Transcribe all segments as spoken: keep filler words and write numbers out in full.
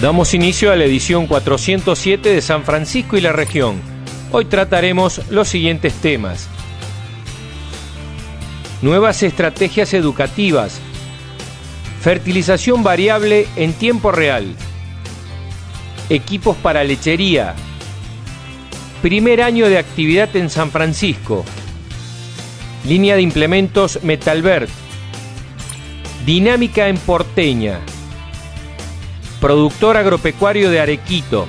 Damos inicio a la edición cuatrocientos siete de San Francisco y la región. Hoy trataremos los siguientes temas: nuevas estrategias educativas, fertilización variable en tiempo real, equipos para lechería, primer año de actividad en San Francisco, línea de implementos Metalbert, dinámica en Porteña, productor agropecuario de Arequito.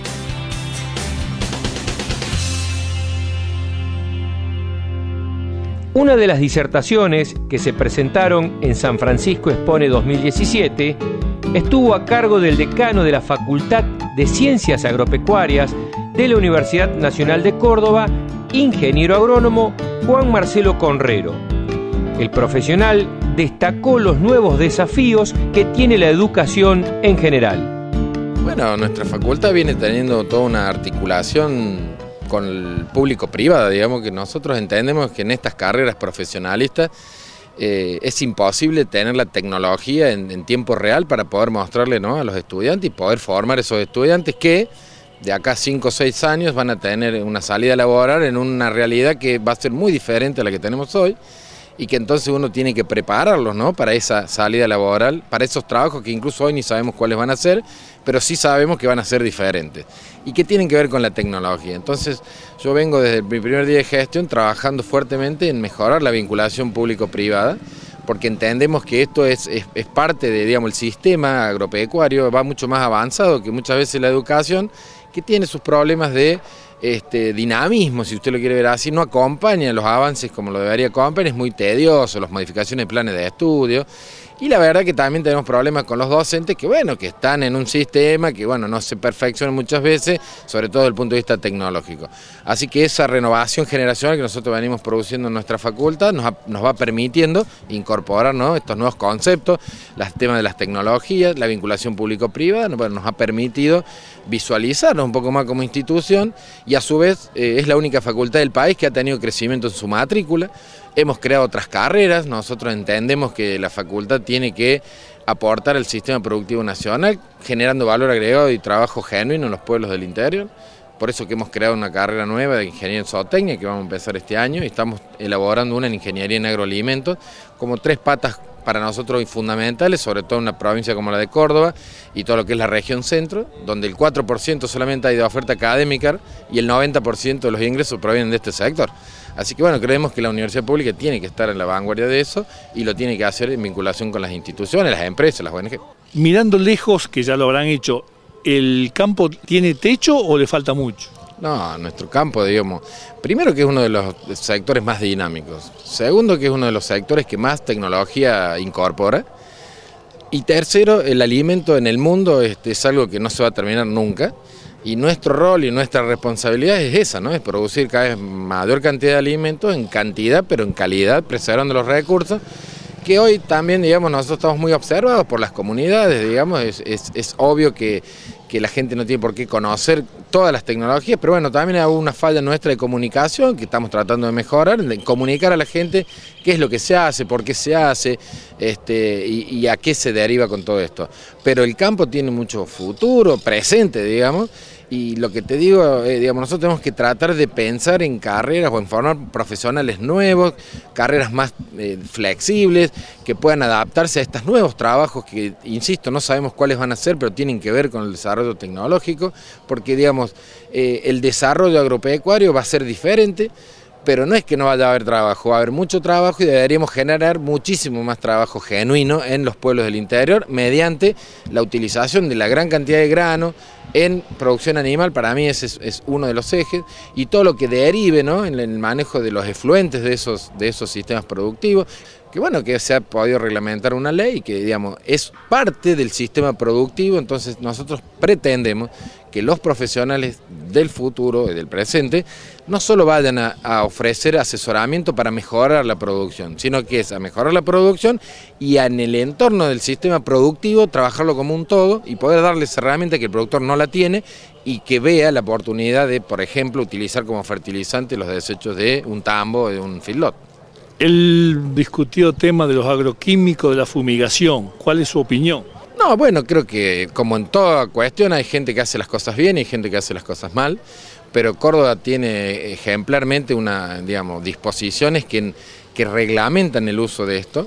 Una de las disertaciones que se presentaron en San Francisco Expone dos mil diecisiete estuvo a cargo del decano de la Facultad de Ciencias Agropecuarias de la Universidad Nacional de Córdoba, ingeniero agrónomo Juan Marcelo Conrero. El profesional destacó los nuevos desafíos que tiene la educación en general. Bueno, nuestra facultad viene teniendo toda una articulación con el público privado, digamos que nosotros entendemos que en estas carreras profesionalistas eh, es imposible tener la tecnología en, en tiempo real para poder mostrarle, ¿no?, a los estudiantes y poder formar esos estudiantes que de acá a cinco o seis años van a tener una salida laboral en una realidad que va a ser muy diferente a la que tenemos hoy, y que entonces uno tiene que prepararlos, ¿no?, para esa salida laboral, para esos trabajos que incluso hoy ni sabemos cuáles van a ser, pero sí sabemos que van a ser diferentes y que tienen que ver con la tecnología. Entonces yo vengo desde mi primer día de gestión trabajando fuertemente en mejorar la vinculación público-privada, porque entendemos que esto es, es, es parte de, digamos, el sistema agropecuario, va mucho más avanzado que muchas veces la educación, que tiene sus problemas de Este, dinamismo, si usted lo quiere ver así, no acompaña los avances como lo debería acompañar, es muy tedioso, las modificaciones de planes de estudio, y la verdad que también tenemos problemas con los docentes que, bueno, que están en un sistema que, bueno, no se perfecciona muchas veces, sobre todo desde el punto de vista tecnológico. Así que esa renovación generacional que nosotros venimos produciendo en nuestra facultad nos, ha, nos va permitiendo incorporar, ¿no?, estos nuevos conceptos, los temas de las tecnologías, la vinculación público-privada, bueno, nos ha permitido visualizarnos un poco más como institución, y a su vez eh, es la única facultad del país que ha tenido crecimiento en su matrícula. Hemos creado otras carreras, nosotros entendemos que la facultad tiene que aportar al sistema productivo nacional, generando valor agregado y trabajo genuino en los pueblos del interior. Por eso que hemos creado una carrera nueva de ingeniería en zootecnia que vamos a empezar este año, y estamos elaborando una en ingeniería en agroalimentos, como tres patas para nosotros fundamentales, sobre todo en una provincia como la de Córdoba y todo lo que es la región centro, donde el cuatro por ciento solamente hay de oferta académica y el noventa por ciento de los ingresos provienen de este sector. Así que bueno, creemos que la universidad pública tiene que estar en la vanguardia de eso y lo tiene que hacer en vinculación con las instituciones, las empresas, las O N G. Mirando lejos, que ya lo habrán hecho, ¿el campo tiene techo o le falta mucho? No, nuestro campo, digamos, primero que es uno de los sectores más dinámicos, segundo que es uno de los sectores que más tecnología incorpora, y tercero, el alimento en el mundo este, es algo que no se va a terminar nunca, y nuestro rol y nuestra responsabilidad es esa, ¿no?, es producir cada vez mayor cantidad de alimentos en cantidad, pero en calidad, preservando los recursos, que hoy también, digamos, nosotros estamos muy observados por las comunidades, digamos, es, es, es obvio que, que la gente no tiene por qué conocer todas las tecnologías, pero bueno, también hay una falla nuestra de comunicación que estamos tratando de mejorar, de comunicar a la gente qué es lo que se hace, por qué se hace, este, y, y a qué se deriva con todo esto. Pero el campo tiene mucho futuro, presente, digamos, y lo que te digo, eh, digamos, nosotros tenemos que tratar de pensar en carreras o en formar profesionales nuevos, carreras más eh, flexibles, que puedan adaptarse a estos nuevos trabajos que, insisto, no sabemos cuáles van a ser, pero tienen que ver con el desarrollo tecnológico, porque, digamos, eh, el desarrollo agropecuario va a ser diferente, pero no es que no vaya a haber trabajo, va a haber mucho trabajo y deberíamos generar muchísimo más trabajo genuino en los pueblos del interior mediante la utilización de la gran cantidad de grano en producción animal. Para mí ese es, es uno de los ejes, y todo lo que derive, ¿no?, en el manejo de los efluentes de esos, de esos sistemas productivos, que bueno, que se ha podido reglamentar una ley que, digamos, es parte del sistema productivo. Entonces nosotros pretendemos que los profesionales del futuro y del presente no solo vayan a, a ofrecer asesoramiento para mejorar la producción, sino que es a mejorar la producción y en el entorno del sistema productivo trabajarlo como un todo y poder darles herramientas que el productor no la tiene, y que vea la oportunidad de, por ejemplo, utilizar como fertilizante los desechos de un tambo o de un feedlot. El discutido tema de los agroquímicos, de la fumigación, ¿cuál es su opinión? No, bueno, creo que como en toda cuestión hay gente que hace las cosas bien y hay gente que hace las cosas mal, pero Córdoba tiene ejemplarmente una, digamos, disposiciones que, que reglamentan el uso de esto.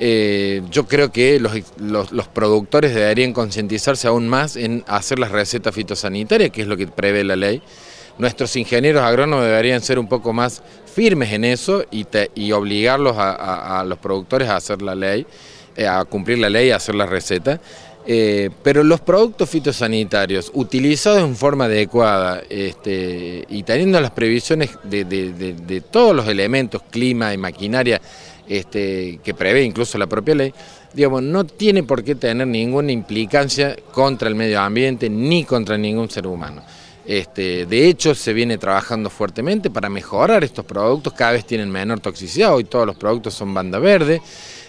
Eh, yo creo que los, los, los productores deberían concientizarse aún más en hacer las recetas fitosanitarias, que es lo que prevé la ley. Nuestros ingenieros agrónomos deberían ser un poco más firmes en eso y, te, y obligarlos a, a, a los productores a hacer la ley, eh, a cumplir la ley y a hacer la receta. Eh, pero los productos fitosanitarios utilizados en forma adecuada este, y teniendo las previsiones de, de, de, de todos los elementos, clima y maquinaria este, que prevé incluso la propia ley, digamos, no tiene por qué tener ninguna implicancia contra el medio ambiente ni contra ningún ser humano. Este, de hecho, se viene trabajando fuertemente para mejorar estos productos, cada vez tienen menor toxicidad, hoy todos los productos son banda verde.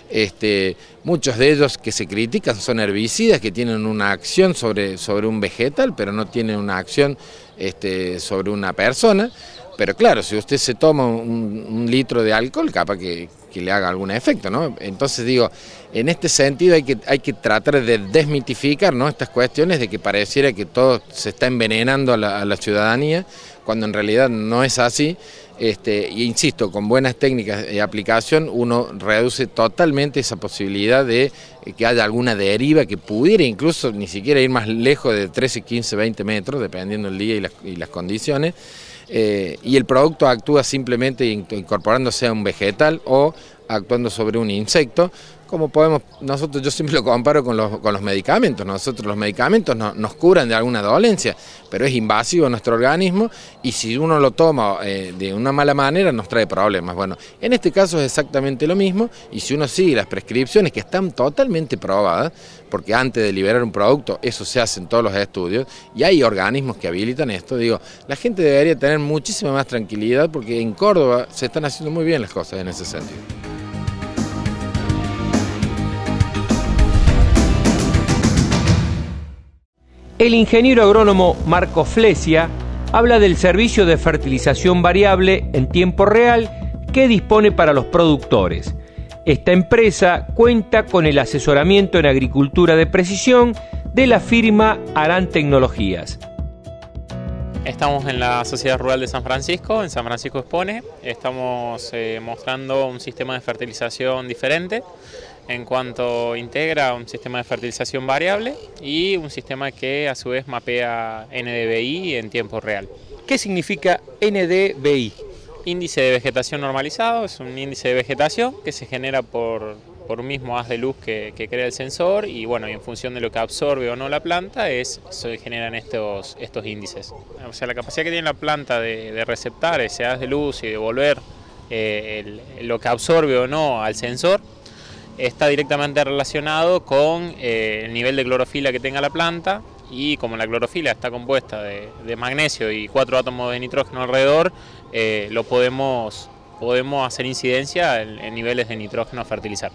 Este, muchos de ellos que se critican son herbicidas que tienen una acción sobre, sobre un vegetal, pero no tienen una acción este, sobre una persona. Pero claro, si usted se toma un, un litro de alcohol, capaz que, que le haga algún efecto, ¿no? Entonces digo, en este sentido hay que, hay que tratar de desmitificar, ¿no?, estas cuestiones de que pareciera que todo se está envenenando a la, a la ciudadanía, cuando en realidad no es así. Este, e insisto, con buenas técnicas de aplicación uno reduce totalmente esa posibilidad de que haya alguna deriva que pudiera incluso ni siquiera ir más lejos de trece, quince, veinte metros, dependiendo del día y las, y las condiciones. Eh, y el producto actúa simplemente incorporándose a un vegetal o actuando sobre un insecto, como podemos, nosotros, yo siempre lo comparo con los, con los medicamentos. Nosotros los medicamentos no, nos curan de alguna dolencia, pero es invasivo a nuestro organismo y si uno lo toma eh, de una mala manera nos trae problemas. Bueno, en este caso es exactamente lo mismo y si uno sigue las prescripciones que están totalmente probadas, porque antes de liberar un producto eso se hace en todos los estudios y hay organismos que habilitan esto, digo, la gente debería tener muchísima más tranquilidad porque en Córdoba se están haciendo muy bien las cosas en ese sentido. El ingeniero agrónomo Marco Flesia habla del servicio de fertilización variable en tiempo real que dispone para los productores. Esta empresa cuenta con el asesoramiento en agricultura de precisión de la firma Aran Tecnologías. Estamos en la Sociedad Rural de San Francisco, en San Francisco Expone. Estamos eh, mostrando un sistema de fertilización diferente en cuanto integra un sistema de fertilización variable y un sistema que a su vez mapea N D V I en tiempo real. ¿Qué significa N D V I? Índice de vegetación normalizado, es un índice de vegetación que se genera por, por un mismo haz de luz que, que crea el sensor y bueno, y en función de lo que absorbe o no la planta es, se generan estos, estos índices. O sea, la capacidad que tiene la planta de, de receptar ese haz de luz y devolver eh, el, lo que absorbe o no al sensor está directamente relacionado con eh, el nivel de clorofila que tenga la planta y como la clorofila está compuesta de, de magnesio y cuatro átomos de nitrógeno alrededor, eh, lo podemos, podemos hacer incidencia en, en niveles de nitrógeno a fertilizar.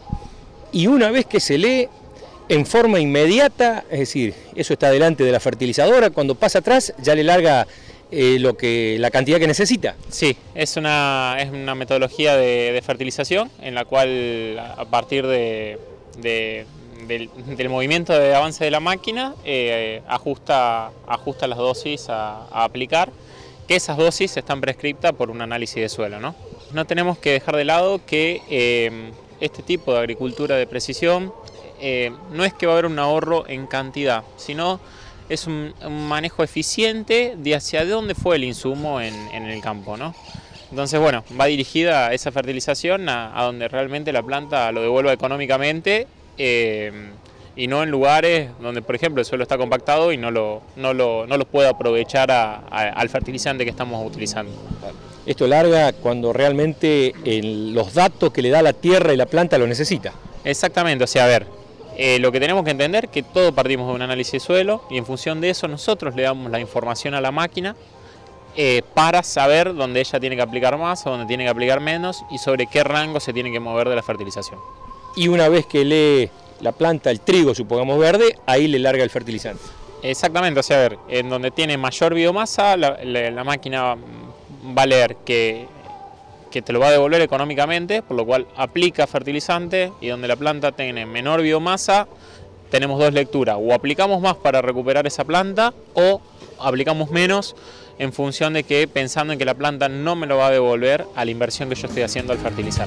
Y una vez que se lee en forma inmediata, es decir, eso está delante de la fertilizadora, cuando pasa atrás ya le larga eh, lo que, la cantidad que necesita. Sí, es una, es una metodología de, de fertilización en la cual a partir de, de, del, del movimiento de avance de la máquina eh, ajusta, ajusta las dosis a, a aplicar, que esas dosis están prescriptas por un análisis de suelo, ¿no? No tenemos que dejar de lado que eh, este tipo de agricultura de precisión eh, no es que va a haber un ahorro en cantidad, sino es un, un manejo eficiente de hacia dónde fue el insumo en, en el campo, ¿no? Entonces, bueno, va dirigida esa fertilización a, a donde realmente la planta lo devuelva económicamente eh, y no en lugares donde, por ejemplo, el suelo está compactado y no lo, no lo, no lo puede aprovechar a, a, al fertilizante que estamos utilizando. Esto larga cuando realmente el, los datos que le da la tierra y la planta lo necesita. Exactamente, o sea, a ver, Eh, lo que tenemos que entender es que todo partimos de un análisis de suelo y en función de eso nosotros le damos la información a la máquina eh, para saber dónde ella tiene que aplicar más o dónde tiene que aplicar menos y sobre qué rango se tiene que mover de la fertilización. Y una vez que lee la planta, el trigo, supongamos verde, ahí le larga el fertilizante. Exactamente, o sea, a ver, en donde tiene mayor biomasa, la, la, la máquina va a leer que que te lo va a devolver económicamente, por lo cual aplica fertilizante y donde la planta tiene menor biomasa, tenemos dos lecturas: o aplicamos más para recuperar esa planta o aplicamos menos en función de que pensando en que la planta no me lo va a devolver a la inversión que yo estoy haciendo al fertilizar.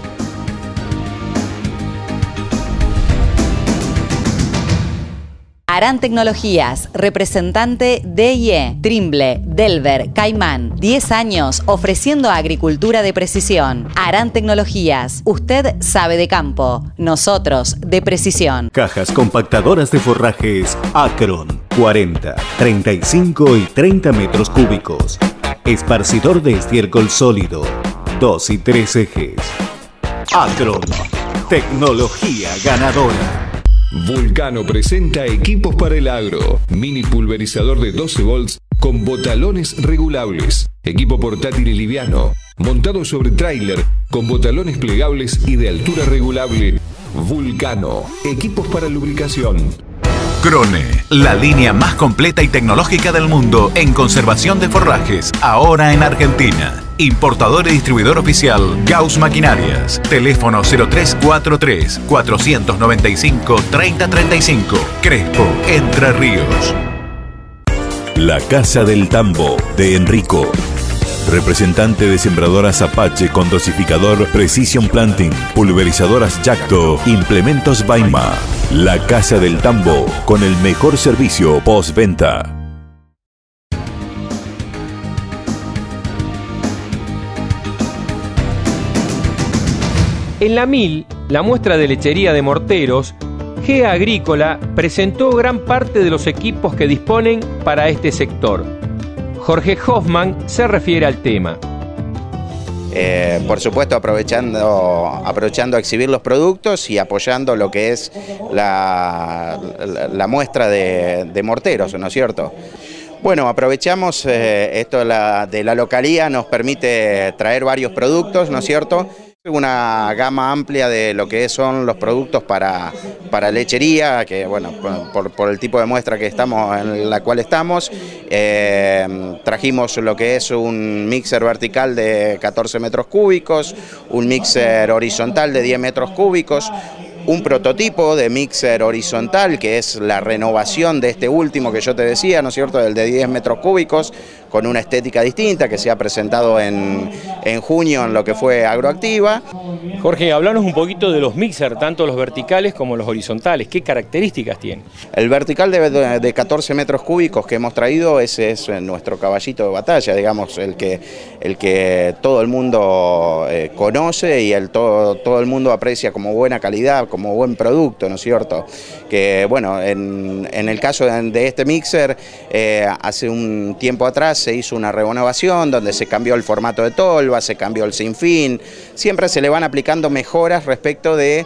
Aran Tecnologías, representante D I E, Trimble, Delver, Caimán. diez años ofreciendo agricultura de precisión. Aran Tecnologías, usted sabe de campo, nosotros de precisión. Cajas compactadoras de forrajes Acron, cuarenta, treinta y cinco y treinta metros cúbicos. Esparcidor de estiércol sólido, dos y tres ejes. Acron, tecnología ganadora. Vulcano presenta equipos para el agro. Mini pulverizador de doce volts con botalones regulables. Equipo portátil y liviano. Montado sobre tráiler con botalones plegables y de altura regulable. Vulcano. Equipos para lubricación. Krone, la línea más completa y tecnológica del mundo en conservación de forrajes, ahora en Argentina. Importador y distribuidor oficial Gauss Maquinarias. Teléfono cero tres cuatro tres, cuatro nueve cinco, tres cero tres cinco. Crespo, Entre Ríos. La Casa del Tambo de Enrico. Representante de sembradoras Apache con dosificador Precision Planting, pulverizadoras Yacto, implementos Baima. La Casa del Tambo, con el mejor servicio postventa. En la Mil, la muestra de lechería de morteros, G E A Agrícola presentó gran parte de los equipos que disponen para este sector. Jorge Hoffman se refiere al tema. Eh, por supuesto aprovechando, aprovechando a exhibir los productos y apoyando lo que es la, la, la muestra de, de morteros, ¿no es cierto? Bueno, aprovechamos eh, esto de la, de la localía, nos permite traer varios productos, ¿no es cierto? Una gama amplia de lo que son los productos para, para lechería, que bueno, por, por el tipo de muestra que estamos, en la cual estamos, eh, trajimos lo que es un mixer vertical de catorce metros cúbicos, un mixer horizontal de diez metros cúbicos, un prototipo de mixer horizontal, que es la renovación de este último que yo te decía, ¿no es cierto?, del de diez metros cúbicos, con una estética distinta, que se ha presentado en, en junio en lo que fue Agroactiva. Jorge, hablanos un poquito de los mixer, tanto los verticales como los horizontales. ¿Qué características tienen? El vertical de, de catorce metros cúbicos que hemos traído, ese es nuestro caballito de batalla, digamos, el que, el que todo el mundo eh, conoce y el todo, todo el mundo aprecia como buena calidad, como buen producto, ¿no es cierto? Que bueno, en, en el caso de, de este mixer, eh, hace un tiempo atrás se hizo una renovación donde se cambió el formato de tolva, se cambió el sinfín, siempre se le van aplicando mejoras respecto de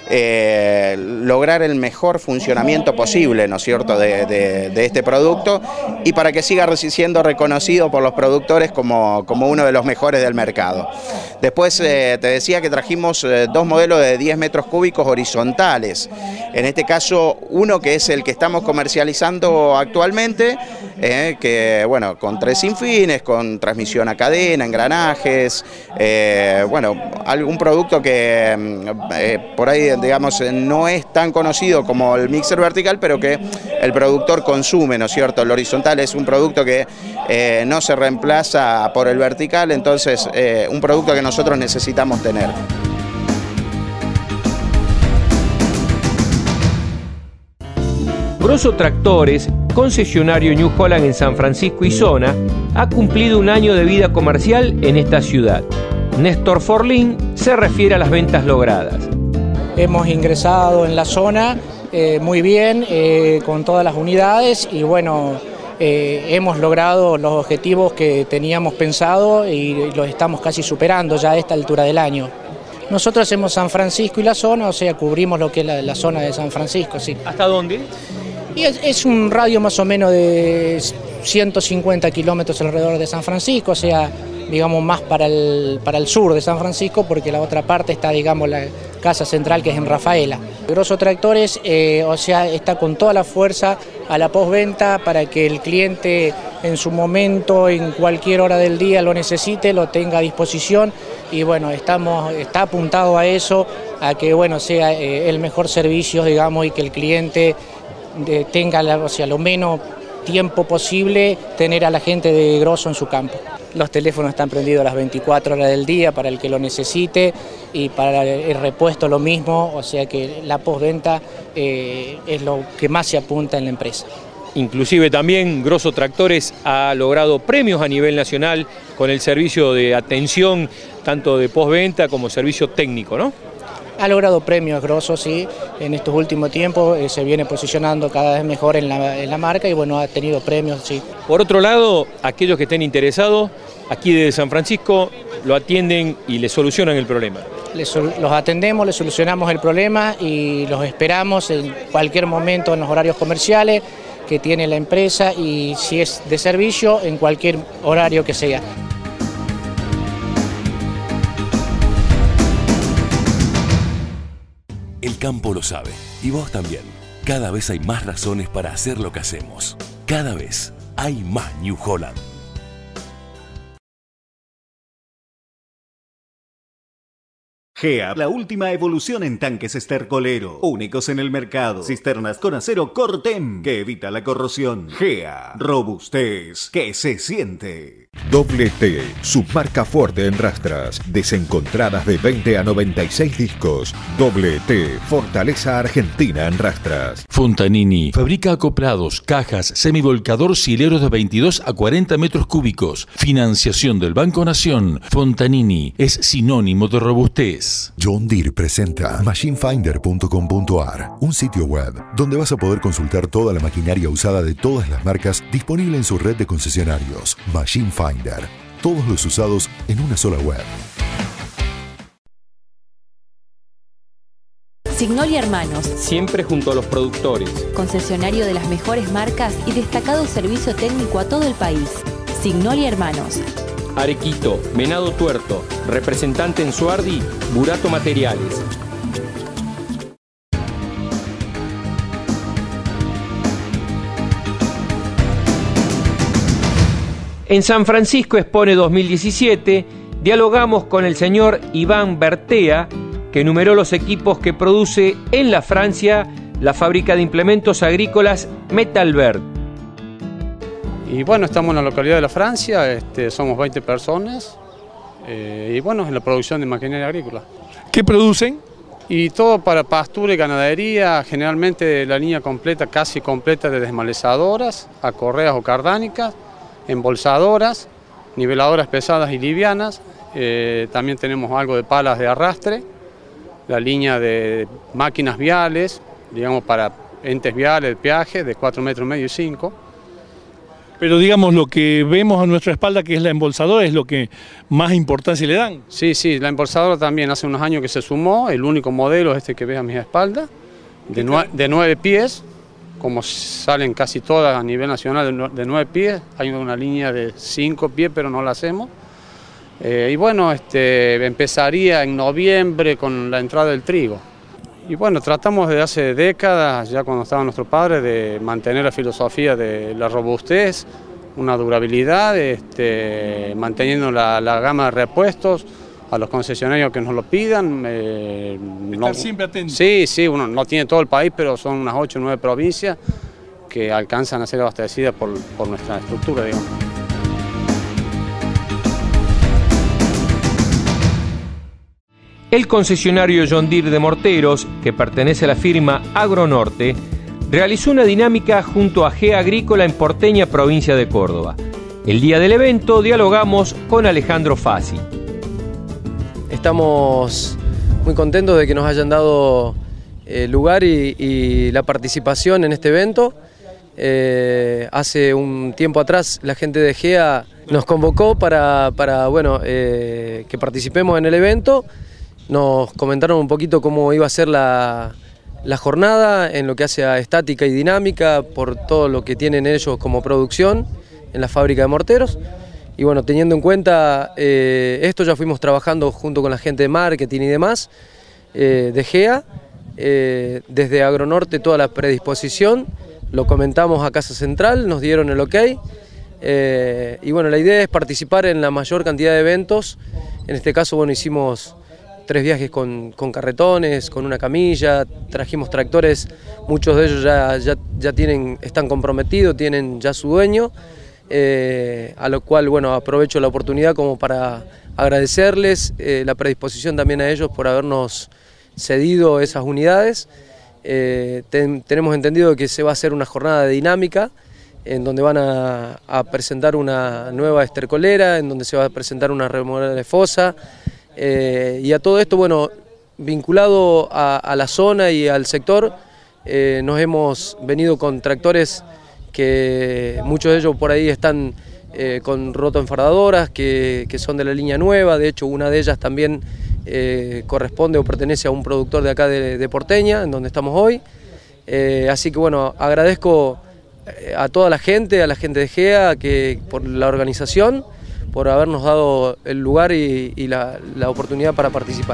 eh, lograr el mejor funcionamiento posible, ¿no es cierto?, de, de, de este producto, y para que siga siendo reconocido por los productores como, como uno de los mejores del mercado. Después eh, te decía que trajimos eh, dos modelos de diez metros cúbicos horizontales, en este caso uno que es el que estamos comercializando actualmente, eh, que bueno, con tres sinfines, con transmisión a cadena, engranajes, eh, bueno, algún producto que eh, por ahí, digamos, no es tan conocido como el mixer vertical, pero que el productor consume, ¿no es cierto? El horizontal es un producto que eh, no se reemplaza por el vertical, entonces eh, un producto que nosotros necesitamos tener. Grosso Tractores, concesionario New Holland en San Francisco y zona, ha cumplido un año de vida comercial en esta ciudad. Néstor Forlín se refiere a las ventas logradas. Hemos ingresado en la zona eh, muy bien, eh, con todas las unidades, y bueno, eh, hemos logrado los objetivos que teníamos pensado y los estamos casi superando ya a esta altura del año. Nosotros hacemos San Francisco y la zona, o sea, cubrimos lo que es la, la zona de San Francisco, sí. ¿Hasta dónde? Y es, es un radio más o menos de ciento cincuenta kilómetros alrededor de San Francisco, o sea, digamos más para el, para el sur de San Francisco, porque la otra parte está, digamos, la casa central, que es en Rafaela. Grosso Tractores, eh, o sea, está con toda la fuerza a la postventa para que el cliente en su momento, en cualquier hora del día lo necesite, lo tenga a disposición, y bueno, estamos, está apuntado a eso a que bueno, sea eh, el mejor servicio, digamos, y que el cliente de, tenga la, o sea, lo menos tiempo posible tener a la gente de grosso en su campo. Los teléfonos están prendidos las veinticuatro horas del día para el que lo necesite y para el repuesto lo mismo, o sea que la postventa eh, es lo que más se apunta en la empresa. Inclusive también Grosso Tractores ha logrado premios a nivel nacional con el servicio de atención, tanto de postventa como servicio técnico, ¿no? Ha logrado premios Grosso, sí, en estos últimos tiempos eh, se viene posicionando cada vez mejor en la, en la marca y bueno, ha tenido premios, sí. Por otro lado, aquellos que estén interesados, aquí desde San Francisco, lo atienden y le solucionan el problema. Les, los atendemos, les solucionamos el problema y los esperamos en cualquier momento en los horarios comerciales que tiene la empresa y si es de servicio, en cualquier horario que sea. El campo lo sabe, y vos también. Cada vez hay más razones para hacer lo que hacemos. Cada vez hay más New Holland. GEA, la última evolución en tanques estercolero, únicos en el mercado. Cisternas con acero Cortem, que evita la corrosión. GEA, robustez que se siente. Doble T, su marca fuerte en rastras, desencontradas de veinte a noventa y seis discos. Doble T, fortaleza argentina en rastras. Fontanini fabrica acoplados, cajas, semivolcador hileros de veintidós a cuarenta metros cúbicos. Financiación del Banco Nación. Fontanini es sinónimo de robustez. John Deere presenta machine finder punto com punto a r, un sitio web donde vas a poder consultar toda la maquinaria usada de todas las marcas disponible en su red de concesionarios. Machine Finder, todos los usados en una sola web. Signoli Hermanos, siempre junto a los productores. Concesionario de las mejores marcas y destacado servicio técnico a todo el país. Signoli Hermanos. Arequito, Venado Tuerto, representante en Suardi, Burato Materiales. En San Francisco Expone dos mil diecisiete dialogamos con el señor Iván Bertea, que enumeró los equipos que produce en la Francia la fábrica de implementos agrícolas Metalvert. Y bueno, estamos en la localidad de La Francia, este, somos veinte personas eh, y bueno, en la producción de maquinaria agrícola. ¿Qué producen? Y todo para pastura y ganadería, generalmente la línea completa, casi completa de desmalezadoras, acorreas o cardánicas, embolsadoras, niveladoras pesadas y livianas, eh, también tenemos algo de palas de arrastre, la línea de máquinas viales, digamos para entes viales, de peaje de cuatro metros y medio y cinco. Pero digamos lo que vemos a nuestra espalda, que es la embolsadora, es lo que más importancia le dan. Sí, sí, la embolsadora también hace unos años que se sumó, el único modelo es este que ves a mi espalda, de, nue de nueve pies, como salen casi todas a nivel nacional de nueve pies, hay una línea de cinco pies pero no la hacemos. Eh, y bueno, este, empezaría en noviembre con la entrada del trigo. Y bueno, tratamos desde hace décadas, ya cuando estaba nuestro padre, de mantener la filosofía de la robustez, una durabilidad, este, manteniendo la, la gama de repuestos a los concesionarios que nos lo pidan. Eh, Estar no, siempre atento. Sí, sí, uno no tiene todo el país, pero son unas ocho o nueve provincias que alcanzan a ser abastecidas por, por nuestra estructura, digamos. El concesionario John Deere de morteros, que pertenece a la firma Agronorte, realizó una dinámica junto a GEA Agrícola en Porteña, provincia de Córdoba. El día del evento dialogamos con Alejandro Fassi. Estamos muy contentos de que nos hayan dado el lugar y, y la participación en este evento. Eh, hace un tiempo atrás la gente de GEA nos convocó para, para bueno, eh, que participemos en el evento. Nos comentaron un poquito cómo iba a ser la, la jornada en lo que hace a estática y dinámica por todo lo que tienen ellos como producción en la fábrica de morteros. Y bueno, teniendo en cuenta eh, esto, ya fuimos trabajando junto con la gente de marketing y demás eh, de GEA, eh, desde Agronorte toda la predisposición, lo comentamos a Casa Central, nos dieron el ok. Eh, y bueno, la idea es participar en la mayor cantidad de eventos. En este caso, bueno, hicimos tres viajes con, con carretones, con una camilla, trajimos tractores, muchos de ellos ya, ya, ya tienen, están comprometidos, tienen ya su dueño, eh, a lo cual bueno, aprovecho la oportunidad como para agradecerles eh, la predisposición también a ellos por habernos cedido esas unidades. Eh, ten, tenemos entendido que se va a hacer una jornada de dinámica en donde van a, a presentar una nueva estercolera, en donde se va a presentar una remodelada de fosa, eh, y a todo esto, bueno, vinculado a, a la zona y al sector, eh, nos hemos venido con tractores que muchos de ellos por ahí están eh, con rotoenfardadoras, que, que son de la línea nueva, de hecho una de ellas también eh, corresponde o pertenece a un productor de acá de, de Porteña, en donde estamos hoy, eh, así que bueno, agradezco a toda la gente, a la gente de GEA, que, por la organización, por habernos dado el lugar y, y la, la oportunidad para participar.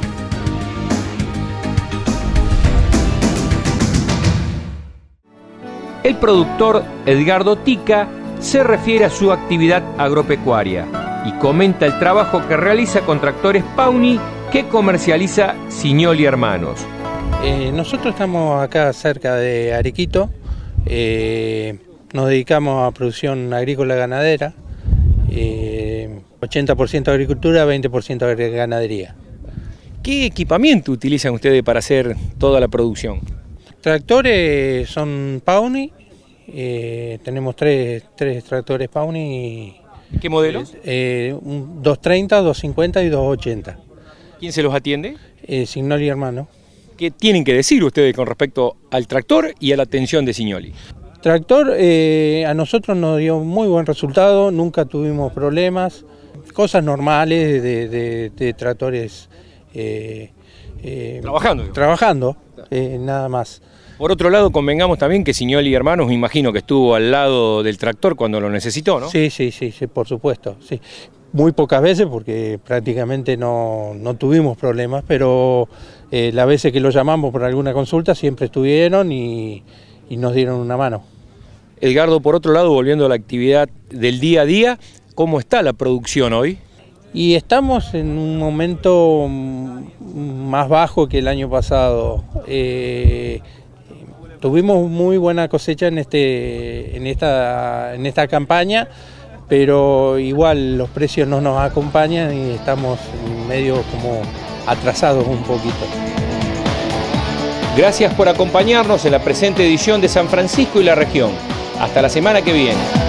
El productor Edgardo Tica se refiere a su actividad agropecuaria y comenta el trabajo que realiza con tractores Pawny que comercializa Signoli Hermanos. Eh, nosotros estamos acá cerca de Arequito. Eh, nos dedicamos a producción agrícola ganadera, eh, ochenta por ciento agricultura, veinte por ciento ganadería. ¿Qué equipamiento utilizan ustedes para hacer toda la producción? Tractores son Pawny, eh, tenemos tres, tres tractores Pawny. ¿Qué modelos? Eh, un doscientos treinta, doscientos cincuenta y doscientos ochenta. ¿Quién se los atiende? Eh, Signoli Hermano. ¿Qué tienen que decir ustedes con respecto al tractor y a la atención de Signoli? Tractor eh, a nosotros nos dio muy buen resultado, nunca tuvimos problemas, cosas normales de, de, de tractores eh, eh, trabajando. Trabajando, eh, nada más. Por otro lado, convengamos también que Signoli Hermanos, me imagino que estuvo al lado del tractor cuando lo necesitó, ¿no? Sí, sí, sí, sí, por supuesto, sí. Muy pocas veces porque prácticamente no, no tuvimos problemas, pero eh, las veces que lo llamamos por alguna consulta siempre estuvieron y, y nos dieron una mano. Edgardo, por otro lado, volviendo a la actividad del día a día, ¿cómo está la producción hoy? Y estamos en un momento más bajo que el año pasado. Eh, tuvimos muy buena cosecha en, este, en, esta, en esta campaña, pero igual los precios no nos acompañan y estamos medio como atrasados un poquito. Gracias por acompañarnos en la presente edición de San Francisco y la región. Hasta la semana que viene.